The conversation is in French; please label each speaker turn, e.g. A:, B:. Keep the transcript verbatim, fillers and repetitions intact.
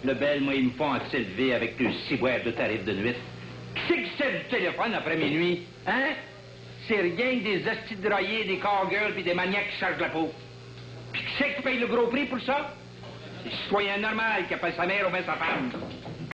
A: Le bel, moi, ils me font s'élever avec le ciboire de tarif de nuit. Qui c'est qui sait du téléphone après minuit? Hein? C'est rien que des hosties de droyés, des cowgirls puis des maniaques qui chargent la peau. Puis qui c'est qui paye le gros prix pour ça? C'est le citoyen normal qui appelle sa mère ou bien sa femme.